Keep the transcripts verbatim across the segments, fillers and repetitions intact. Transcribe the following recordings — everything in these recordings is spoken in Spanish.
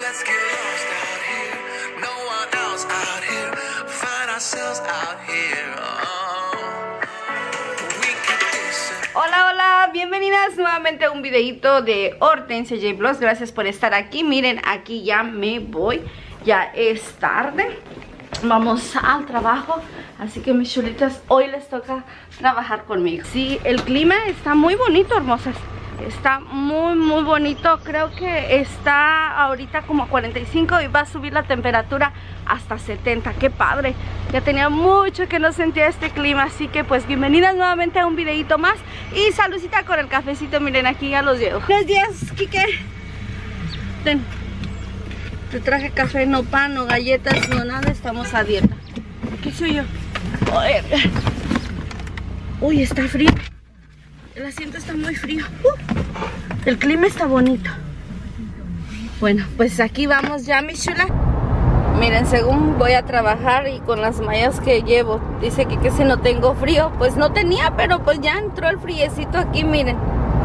Let's get lost out here. No one else out here. Find ourselves out here. Oh, we can listen. Hola, hola, bienvenidas nuevamente a un videito de Hortensia J Vlogs. Gracias por estar aquí. Miren, aquí ya me voy. Ya es tarde. Vamos al trabajo. Así que mis chulitas, hoy les toca trabajar conmigo. Sí, el clima está muy bonito, hermosas. Está muy muy bonito. Creo que está ahorita como a cuarenta y cinco y va a subir la temperatura hasta setenta. Qué padre. Ya tenía mucho que no sentía este clima. Así que pues bienvenidas nuevamente a un videito más. Y saludcita con el cafecito. Miren, aquí ya los llevo. Buenos días, Kike. Ten. Te traje café, no pan, no galletas, no nada. Estamos a dieta. ¿Qué soy yo? Joder. Uy, está frío. El asiento está muy frío. uh, El clima está bonito. Bueno, pues aquí vamos ya, mi chula. Miren, según voy a trabajar y con las mallas que llevo, dice que, que si no tengo frío. Pues no tenía, pero pues ya entró el friecito aquí, miren.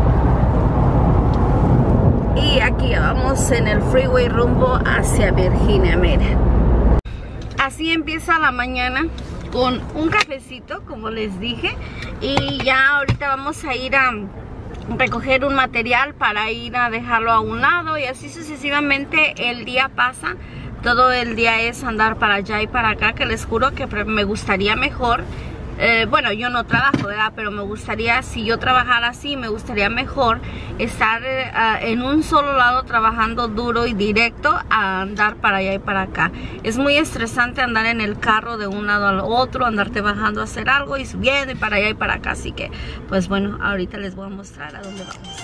Y aquí vamos en el freeway rumbo hacia Virginia, miren. Así empieza la mañana, con un cafecito, como les dije. Y ya ahorita vamos a ir a recoger un material para ir a dejarlo a un lado. Y así sucesivamente el día pasa. Todo el día es andar para allá y para acá, que les juro que me gustaría mejor. Eh, bueno, yo no trabajo, ¿verdad? Pero me gustaría, si yo trabajara así, me gustaría mejor estar eh, en un solo lado trabajando duro y directo a andar para allá y para acá. Es muy estresante andar en el carro de un lado al otro, andarte bajando a hacer algo y subiendo y para allá y para acá. Así que, pues bueno, ahorita les voy a mostrar a dónde vamos.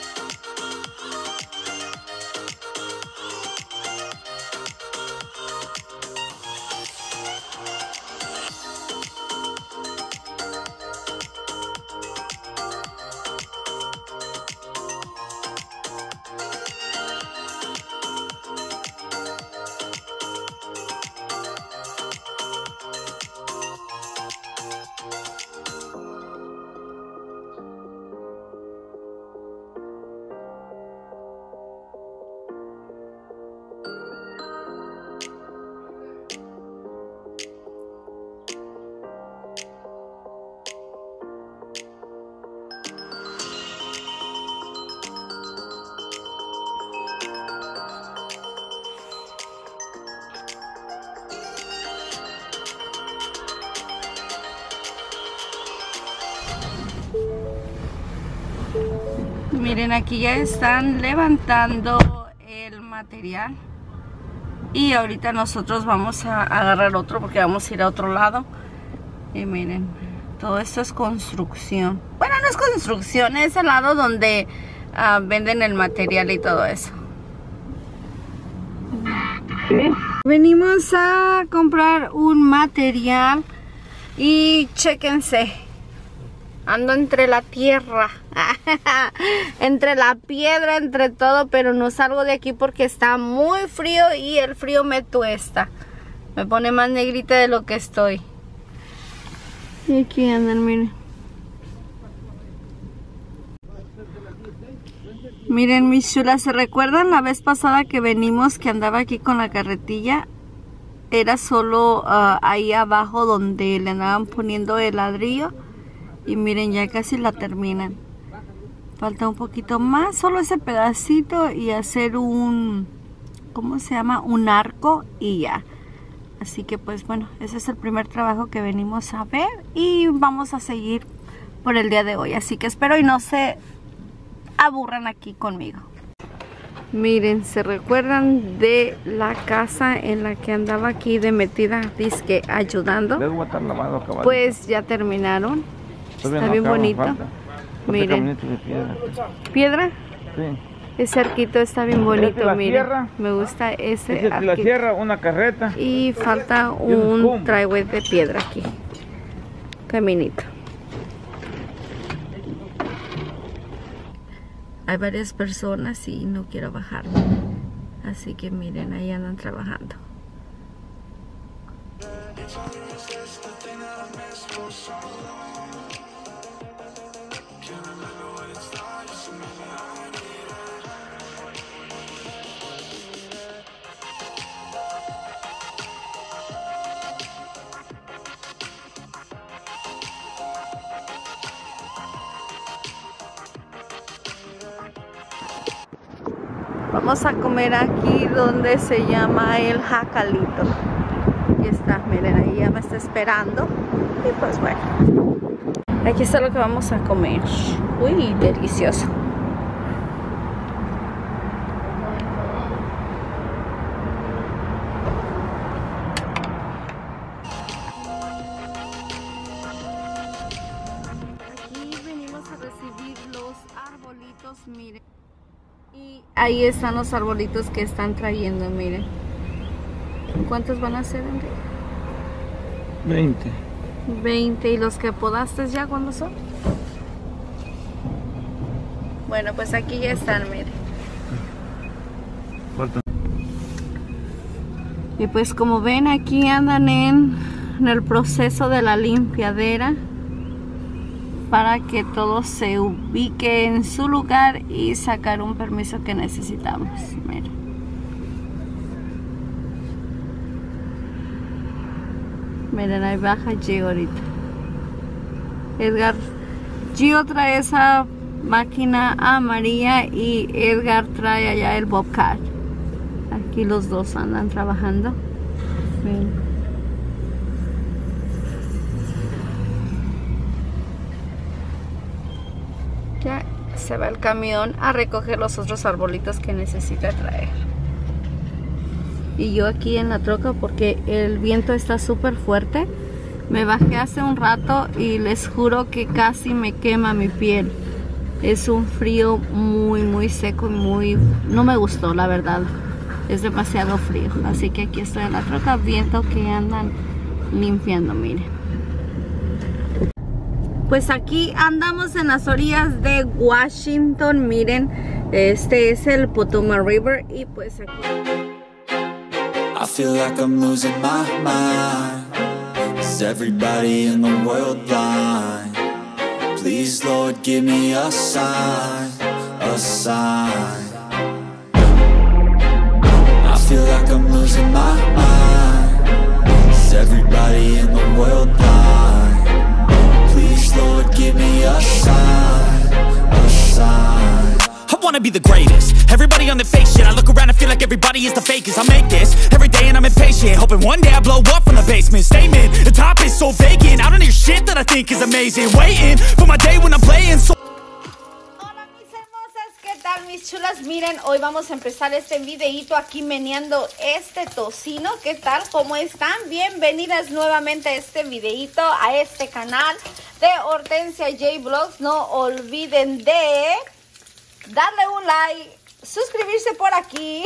Miren, aquí ya están levantando el material. Y ahorita nosotros vamos a agarrar otro porque vamos a ir a otro lado. Y miren, todo esto es construcción. Bueno, no es construcción, es el lado donde uh, venden el material y todo eso. ¿Sí? Venimos a comprar un material. Y chéquense. Ando entre la tierra, entre la piedra, entre todo, pero no salgo de aquí porque está muy frío y el frío me tuesta. Me pone más negrita de lo que estoy. Y aquí andan, miren. Miren, mis chulas, ¿se recuerdan la vez pasada que venimos que andaba aquí con la carretilla? Era solo uh, ahí abajo donde le andaban poniendo el ladrillo. Y miren, ya casi la terminan. Falta un poquito más, solo ese pedacito y hacer un, ¿cómo se llama? Un arco y ya. Así que pues bueno, ese es el primer trabajo que venimos a ver y vamos a seguir por el día de hoy. Así que espero y no se aburran aquí conmigo. Miren, ¿se recuerdan de la casa en la que andaba aquí de metida, disque ayudando? Pues ya terminaron. Está bien bonito. Miren. Piedra. ¿Piedra? Sí. Es cerquito, está bien bonito, la miren. sierra. Me gusta ese. Es la sierra, una carreta. Y falta un driveway de piedra aquí. Caminito. Hay varias personas y no quiero bajar. Así que miren, ahí andan trabajando. Vamos a comer aquí donde se llama el Jacalito. Aquí está, miren, ahí ya me está esperando. Y pues bueno, aquí está lo que vamos a comer. Uy, delicioso. Aquí venimos a recibir los arbolitos, miren. Y ahí están los arbolitos que están trayendo, miren. ¿Cuántos van a ser, Enrique? veinte. veinte. ¿Y los que podaste ya cuándo son? Bueno, pues aquí ya están, miren. Faltan. Y pues como ven, aquí andan en, en el proceso de la limpiadera para que todo se ubique en su lugar y sacar un permiso que necesitamos. Miren. Miren, ahí baja Gio ahorita. Edgar, Gio trae esa máquina amarilla y Edgar trae allá el Bobcat. Aquí los dos andan trabajando. Miren. Ya se va el camión a recoger los otros arbolitos que necesita traer. Y yo aquí en la troca porque el viento está súper fuerte. Me bajé hace un rato y les juro que casi me quema mi piel. Es un frío muy muy seco y muy... no me gustó, la verdad. Es demasiado frío. Así que aquí estoy en la troca, viento que andan limpiando, miren. Pues aquí andamos en las orillas de Washington, miren, este es el Potomac River y pues aquí... I feel like I'm losing my mind. Is everybody in the world blind? Please, Lord, give me a sign, a sign. I feel like I'm losing my mind. Is everybody in the world blind? Please, Lord, give me a sign, a sign. I wanna be the greatest. Everybody on the fake shit. I look around and feel like everybody is the fakest. I make this every day and I'm impatient, hoping one day I blow up from the basement. Statement, the top is so vacant. I don't hear shit that I think is amazing. Waiting for my day when I'm playing so... Hola mis hermosas, ¿qué tal mis chulas? Miren, hoy vamos a empezar este videito aquí meneando este tocino. ¿Qué tal? ¿Cómo están? Bienvenidas nuevamente a este videito, a este canal de Hortensia J Vlogs. No olviden de darle un like, suscribirse por aquí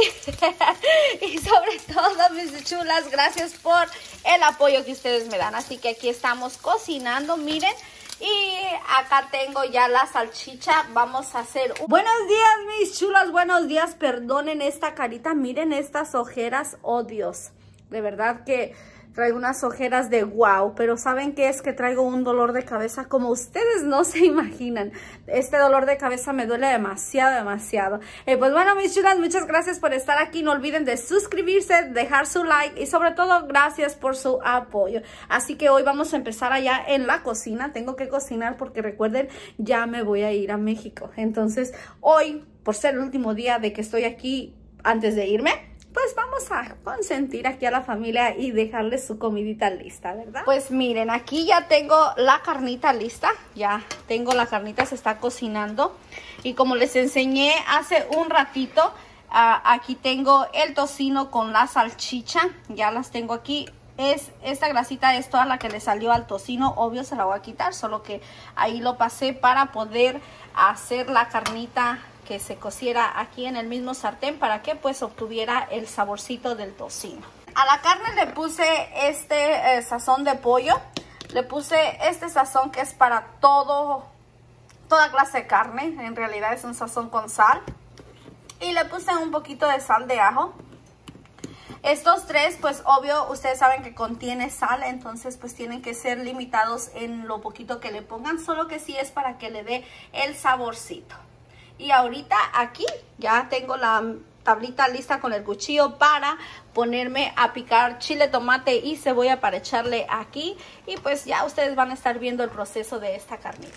y sobre todo mis chulas, gracias por el apoyo que ustedes me dan. Así que aquí estamos cocinando, miren. Y acá tengo ya la salchicha. Vamos a hacer un... Buenos días mis chulas, buenos días. Perdonen esta carita, miren estas ojeras, oh Dios. De verdad que traigo unas ojeras de wow, pero ¿saben qué es? Que traigo un dolor de cabeza como ustedes no se imaginan. Este dolor de cabeza me duele demasiado, demasiado. Eh, pues bueno, mis chulas, muchas gracias por estar aquí. No olviden de suscribirse, dejar su like y sobre todo gracias por su apoyo. Así que hoy vamos a empezar allá en la cocina. Tengo que cocinar porque recuerden, ya me voy a ir a México. Entonces, hoy, por ser el último día de que estoy aquí antes de irme, pues vamos a consentir aquí a la familia y dejarles su comidita lista, ¿verdad? Pues miren, aquí ya tengo la carnita lista. Ya tengo la carnita, se está cocinando. Y como les enseñé hace un ratito, uh, aquí tengo el tocino con la salchicha. Ya las tengo aquí. Es, esta grasita es toda la que le salió al tocino. Obvio se la voy a quitar, solo que ahí lo pasé para poder hacer la carnita que se cociera aquí en el mismo sartén para que pues obtuviera el saborcito del tocino. A la carne le puse este eh, sazón de pollo. Le puse este sazón que es para todo, toda clase de carne. En realidad es un sazón con sal. Y le puse un poquito de sal de ajo. Estos tres, pues obvio, ustedes saben que contiene sal, entonces pues tienen que ser limitados en lo poquito que le pongan. Solo que sí es para que le dé el saborcito. Y ahorita aquí ya tengo la tablita lista con el cuchillo para ponerme a picar chile, tomate y cebolla para echarle aquí. Y pues ya ustedes van a estar viendo el proceso de esta carnita.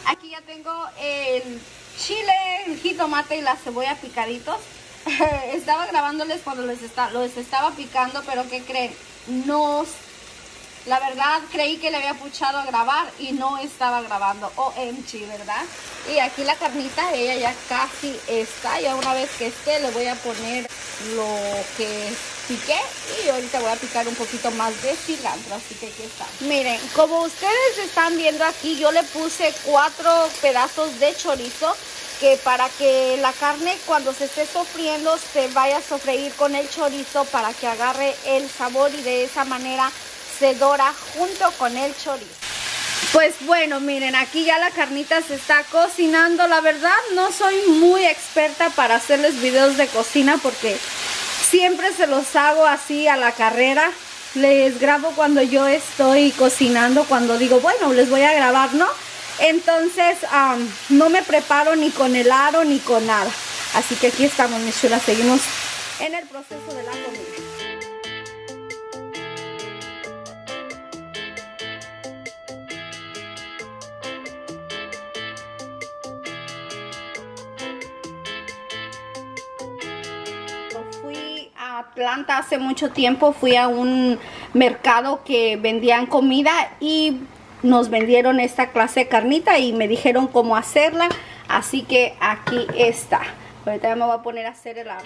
Aquí ya tengo el chile, el jitomate y la cebolla picaditos. Estaba grabándoles cuando les está, los estaba picando, pero ¿qué creen? No, la verdad creí que le había puchado a grabar y no estaba grabando. O M G, ¿verdad? Y aquí la carnita, ella ya casi está. Ya una vez que esté le voy a poner lo que piqué y ahorita voy a picar un poquito más de cilantro, así que aquí está. Miren, como ustedes están viendo aquí, yo le puse cuatro pedazos de chorizo, que para que la carne cuando se esté sofriendo se vaya a sofreír con el chorizo para que agarre el sabor y de esa manera se dora junto con el chorizo. Pues bueno, miren, aquí ya la carnita se está cocinando. La verdad no soy muy experta para hacerles videos de cocina porque siempre se los hago así a la carrera. Les grabo cuando yo estoy cocinando, cuando digo, bueno, les voy a grabar, ¿no? Entonces um, no me preparo ni con el aro ni con nada. Así que aquí estamos, mis chulas, seguimos en el proceso de la comida. Fui a Atlanta hace mucho tiempo, fui a un mercado que vendían comida y nos vendieron esta clase de carnita y me dijeron cómo hacerla, así que aquí está. Ahorita me voy a poner a hacer el arroz.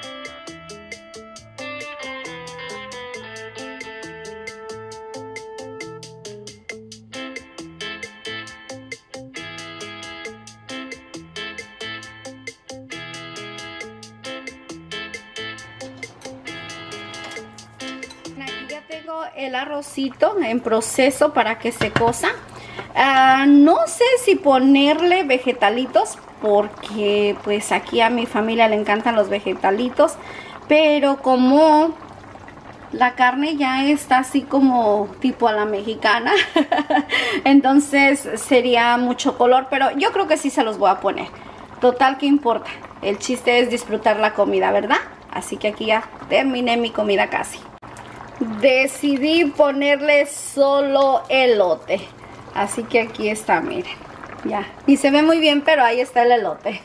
El arrocito en proceso para que se cosa. Uh, no sé si ponerle vegetalitos porque pues aquí a mi familia le encantan los vegetalitos, pero como la carne ya está así como tipo a la mexicana entonces sería mucho color, pero yo creo que sí se los voy a poner. Total, ¿qué importa? El chiste es disfrutar la comida, ¿verdad? Así que aquí ya terminé mi comida casi. Decidí ponerle solo elote, así que aquí está, miren, ya, y se ve muy bien, pero ahí está el elote.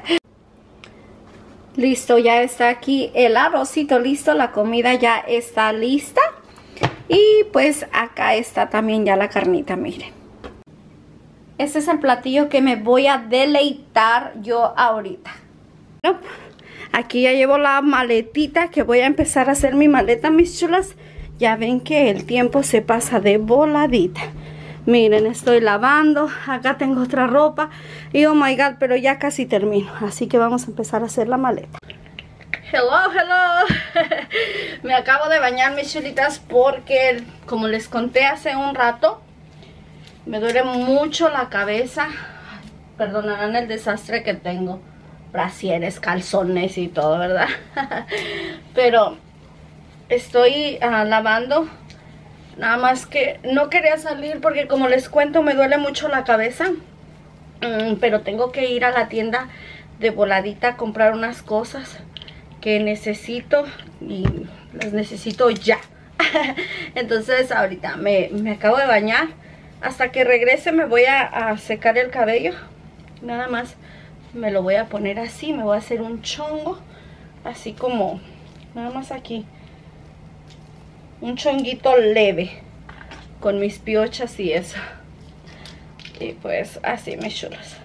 Listo, ya está aquí el arrocito listo, la comida ya está lista y pues acá está también ya la carnita, miren. Este es el platillo que me voy a deleitar yo ahorita. Aquí ya llevo la maletita, que voy a empezar a hacer mi maleta, mis chulas. Ya ven que el tiempo se pasa de voladita. Miren, estoy lavando. Acá tengo otra ropa. Y oh my god, pero ya casi termino. Así que vamos a empezar a hacer la maleta. Hello, hello. Me acabo de bañar, mis chulitas, porque como les conté hace un rato, me duele mucho la cabeza. Perdonarán el desastre que tengo. Brasieres, calzones y todo, ¿verdad? Pero estoy uh, lavando. Nada más que no quería salir porque, como les cuento, me duele mucho la cabeza. um, Pero tengo que ir a la tienda de voladita a comprar unas cosas que necesito y las necesito ya. Entonces ahorita me, me acabo de bañar. Hasta que regrese me voy a, a secar el cabello. Nada más me lo voy a poner así, me voy a hacer un chongo, así como, nada más aquí, un chonguito leve, con mis piochas y eso. Y pues así, mis chulas,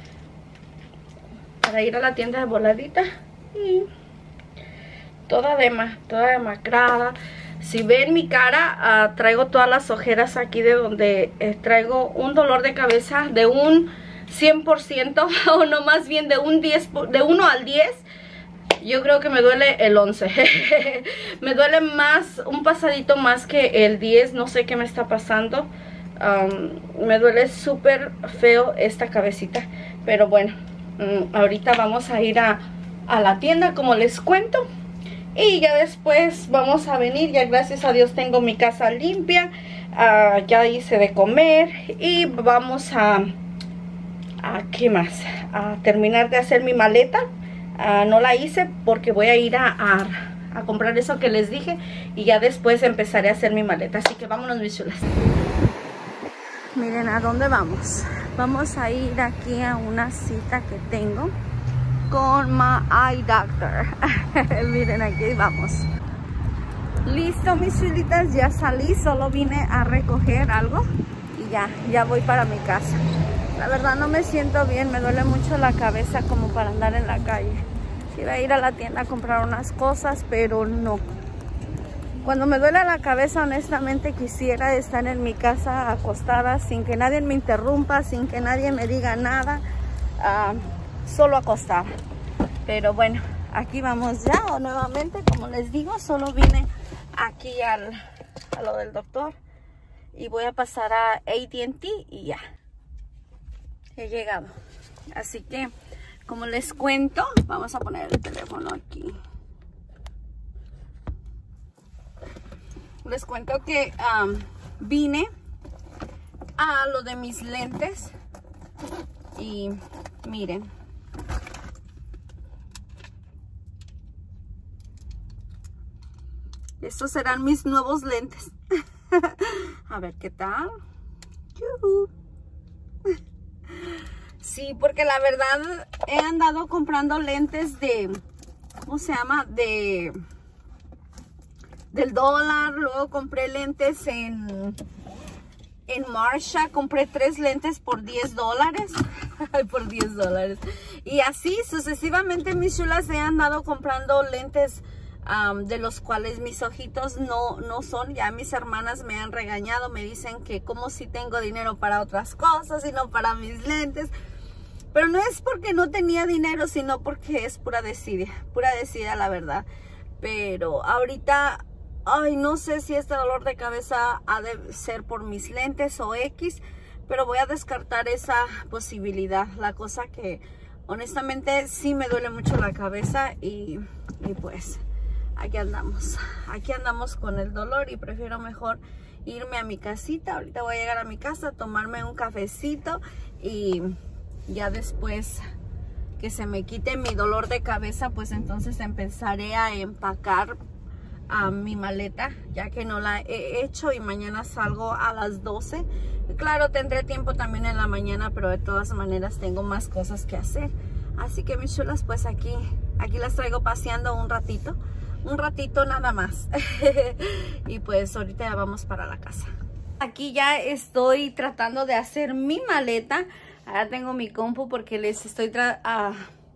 para ir a la tienda de voladita. Y toda dema, toda demacrada. Si ven mi cara, uh, traigo todas las ojeras aquí de donde eh, traigo un dolor de cabeza de un cien por ciento, o no, más bien de un diez, de uno al diez. Yo creo que me duele el once. Me duele más, un pasadito más que el diez. No sé qué me está pasando. um, Me duele súper feo esta cabecita. Pero bueno, um, ahorita vamos a ir a, a la tienda, como les cuento. Y ya después vamos a venir. Ya gracias a Dios tengo mi casa limpia. uh, Ya hice de comer. Y vamos a... ¿A qué más? A terminar de hacer mi maleta. Uh, no la hice porque voy a ir a, a, a comprar eso que les dije. Y ya después empezaré a hacer mi maleta. Así que vámonos, mis chulas. miren a dónde vamos. Vamos a ir aquí a una cita que tengo con my eye doctor. Miren, aquí vamos. Listo, mis chulitas, ya salí. Solo vine a recoger algo y ya, ya voy para mi casa. La verdad no me siento bien, me duele mucho la cabeza como para andar en la calle. Iba a ir a la tienda a comprar unas cosas, pero no. Cuando me duele la cabeza, honestamente quisiera estar en mi casa acostada sin que nadie me interrumpa, sin que nadie me diga nada, uh, solo acostada. Pero bueno, aquí vamos ya o nuevamente, como les digo, solo vine aquí al, a lo del doctor y voy a pasar a A T and T y ya, he llegado. Así que, como les cuento, vamos a poner el teléfono aquí. Les cuento que um, vine a lo de mis lentes y miren. Estos serán mis nuevos lentes. A ver qué tal. ¡Yuhu! Sí, porque la verdad he andado comprando lentes de, ¿cómo se llama? De... del dólar. Luego compré lentes en en Marsha, compré tres lentes por diez dólares. Por diez dólares. Y así sucesivamente, mis chulas, he andado comprando lentes um, de los cuales mis ojitos no, no son. Ya mis hermanas me han regañado, me dicen que como si tengo dinero para otras cosas y no para mis lentes. Pero no es porque no tenía dinero, sino porque es pura desidia, pura desidia la verdad. Pero ahorita, ay, no sé si este dolor de cabeza ha de ser por mis lentes o X, pero voy a descartar esa posibilidad. La cosa que honestamente sí me duele mucho la cabeza y, y pues aquí andamos. Aquí andamos con el dolor y prefiero mejor irme a mi casita. Ahorita voy a llegar a mi casa, tomarme un cafecito y ya después que se me quite mi dolor de cabeza, pues entonces empezaré a empacar a mi maleta, ya que no la he hecho y mañana salgo a las doce. Claro, tendré tiempo también en la mañana, pero de todas maneras tengo más cosas que hacer. Así que mis chulas, pues aquí, aquí las traigo paseando un ratito, un ratito nada más. Y pues ahorita ya vamos para la casa. Aquí ya estoy tratando de hacer mi maleta. Ahora tengo mi compu porque les estoy, tra uh,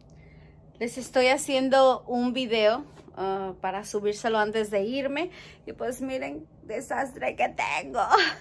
les estoy haciendo un video uh, para subírselo antes de irme. Y pues miren, desastre que tengo.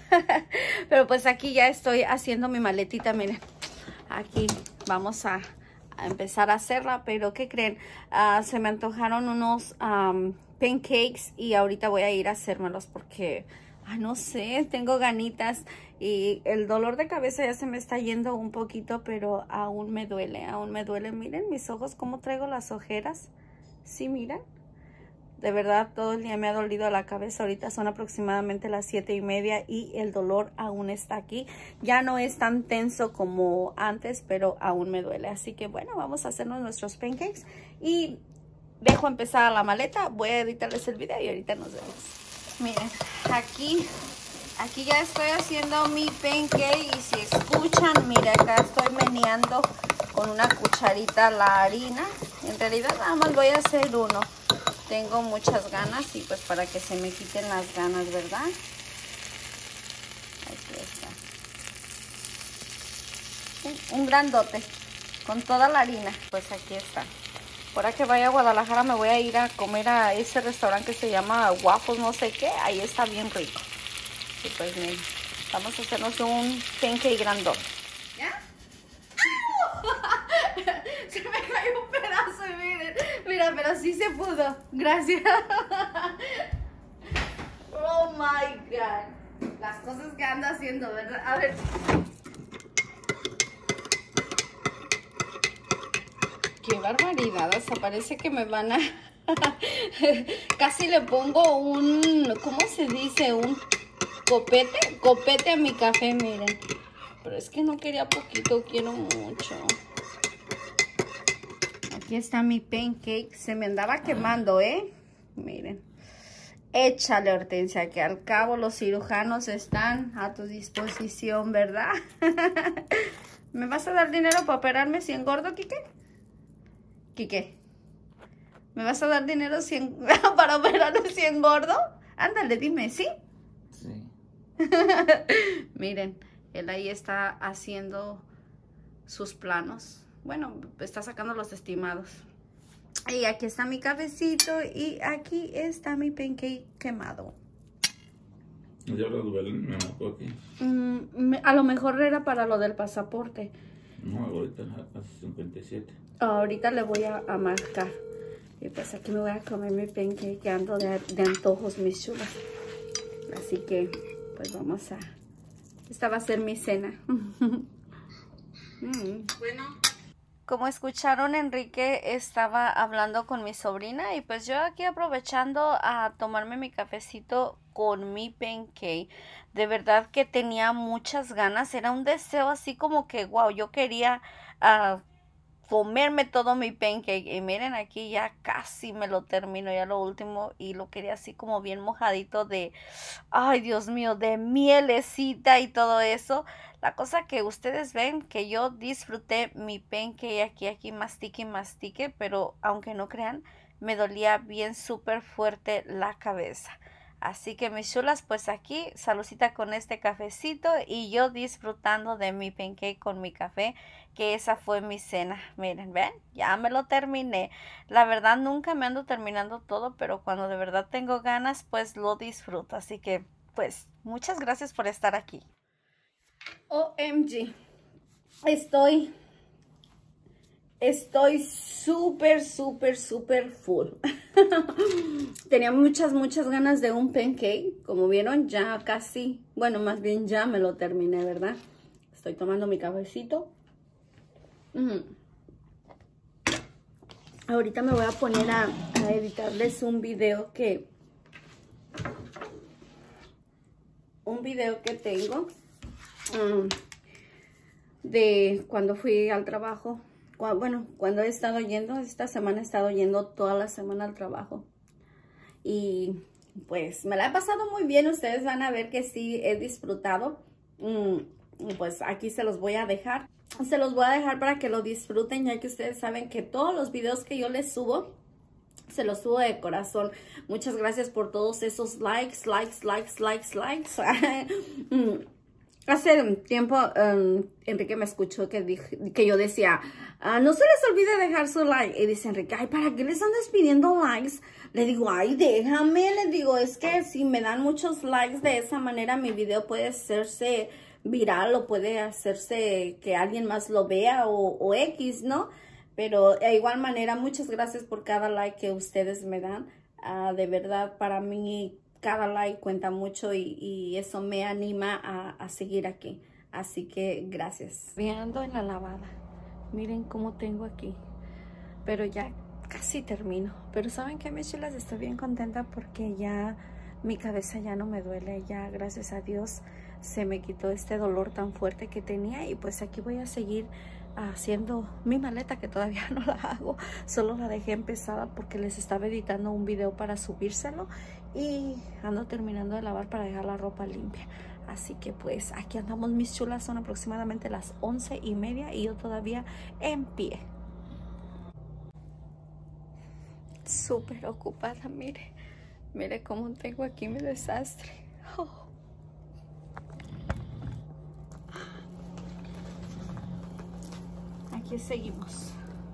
Pero pues aquí ya estoy haciendo mi maletita, miren. Aquí vamos a, a empezar a hacerla. Pero ¿qué creen? Uh, se me antojaron unos um, pancakes y ahorita voy a ir a hacérmelos porque... Ay, no sé, tengo ganitas y el dolor de cabeza ya se me está yendo un poquito, pero aún me duele, aún me duele. Miren mis ojos, cómo traigo las ojeras. ¿Sí, miren? De verdad, todo el día me ha dolido la cabeza. Ahorita son aproximadamente las siete y media y el dolor aún está aquí. Ya no es tan tenso como antes, pero aún me duele. Así que bueno, vamos a hacernos nuestros pancakes y dejo empezar la maleta. Voy a editarles el video y ahorita nos vemos. Miren, aquí, aquí ya estoy haciendo mi pancake y si escuchan, miren, acá estoy meneando con una cucharita la harina. En realidad nada más voy a hacer uno. Tengo muchas ganas y pues para que se me quiten las ganas, ¿verdad? Aquí está. Un, un grandote con toda la harina. Pues aquí está. Ahora que vaya a Guadalajara me voy a ir a comer a ese restaurante que se llama Waffles no sé qué. Ahí está bien rico. Y pues miren, vamos a hacernos un pancake grandote. ¿Ya? Se me cayó un pedazo y miren. Mira, pero sí se pudo. Gracias. Oh my God. Las cosas que ando haciendo, ¿verdad? A ver. Qué barbaridad, hasta parece que me van a... Casi le pongo un... ¿Cómo se dice? Un copete. Copete a mi café, miren. Pero es que no quería poquito, quiero mucho. Aquí está mi pancake. Se me andaba quemando, ¿eh? Miren. Échale, Hortensia, que al cabo los cirujanos están a tu disposición, ¿verdad? ¿Me vas a dar dinero para operarme si engordo, Quique? Quique, ¿me vas a dar dinero si en... para operarme si engordo? Ándale, dime, ¿sí? Sí. Miren, él ahí está haciendo sus planos. Bueno, está sacando los estimados. Y aquí está mi cafecito y aquí está mi pancake quemado. Ya lo duele, me marcó aquí. Mm, me- a lo mejor era para lo del pasaporte. No, ahorita hace cincuenta y siete. Ahorita le voy a, a marcar. Y pues aquí me voy a comer mi pancake que ando de, de antojos, mis chulas. Así que, pues vamos a... Esta va a ser mi cena. Mm. Bueno. Como escucharon, Enrique estaba hablando con mi sobrina y pues yo aquí aprovechando a tomarme mi cafecito con mi pancake. De verdad que tenía muchas ganas, era un deseo así como que, wow, yo quería uh, comerme todo mi pancake. Y miren, aquí ya casi me lo termino, ya lo último, y lo quería así como bien mojadito de, ay Dios mío, de mielecita y todo eso. La cosa que ustedes ven que yo disfruté mi pancake aquí, aquí mastique y mastique, pero aunque no crean, me dolía bien súper fuerte la cabeza. Así que mis chulas, pues aquí saludcita con este cafecito y yo disfrutando de mi pancake con mi café, que esa fue mi cena. Miren, ven, ya me lo terminé. La verdad nunca me ando terminando todo, pero cuando de verdad tengo ganas, pues lo disfruto. Así que, pues, muchas gracias por estar aquí. O M G, estoy, estoy súper, súper, súper full. Tenía muchas, muchas ganas de un pancake. Como vieron, ya casi, bueno, más bien ya me lo terminé, ¿verdad? Estoy tomando mi cafecito. Mm. Ahorita me voy a poner a, a editarles un video que, un video que tengo. Um, de cuando fui al trabajo, Cu- bueno, cuando he estado yendo, esta semana he estado yendo toda la semana al trabajo y pues me la he pasado muy bien. Ustedes van a ver que sí he disfrutado. Mm, pues aquí se los voy a dejar, se los voy a dejar para que lo disfruten, ya que ustedes saben que todos los videos que yo les subo se los subo de corazón. Muchas gracias por todos esos likes, likes, likes, likes, likes. Hace tiempo um, Enrique me escuchó que, dije, que yo decía, ah, no se les olvide dejar su like. Y dice Enrique, ay, ¿para qué les andas pidiendo likes? Le digo, ay, déjame. Le digo, es que si me dan muchos likes de esa manera, mi video puede hacerse viral o puede hacerse que alguien más lo vea o, o X, ¿no? Pero de igual manera, muchas gracias por cada like que ustedes me dan. Uh, de verdad, para mí cada like cuenta mucho y, y eso me anima a, a seguir aquí. Así que gracias. Viendo en la lavada. Miren cómo tengo aquí. Pero ya casi termino. Pero ¿saben qué, mis chulas? Estoy bien contenta porque ya mi cabeza ya no me duele. Ya, gracias a Dios, se me quitó este dolor tan fuerte que tenía. Y pues aquí voy a seguir haciendo mi maleta, que todavía no la hago. Solo la dejé empezada porque les estaba editando un video para subírselo. Y ando terminando de lavar para dejar la ropa limpia. Así que pues aquí andamos, mis chulas. Son aproximadamente las once y media y yo todavía en pie. Súper ocupada, mire. Mire cómo tengo aquí mi desastre. Oh. Aquí seguimos.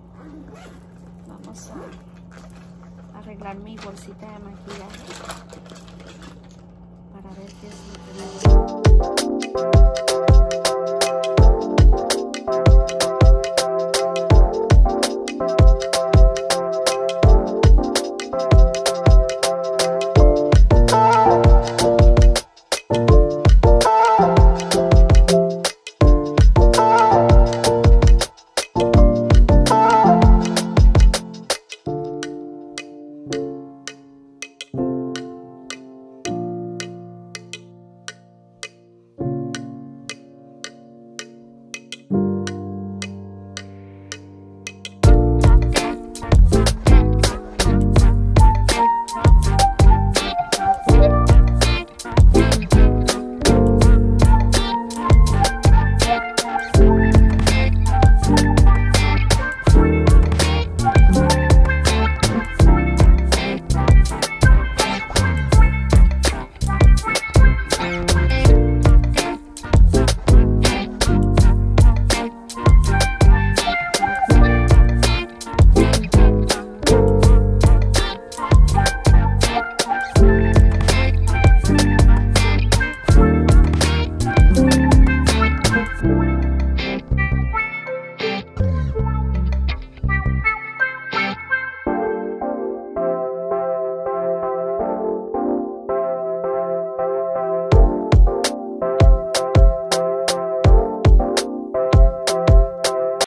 Vamos a arreglar mi bolsita de maquillaje para ver qué es lo que me...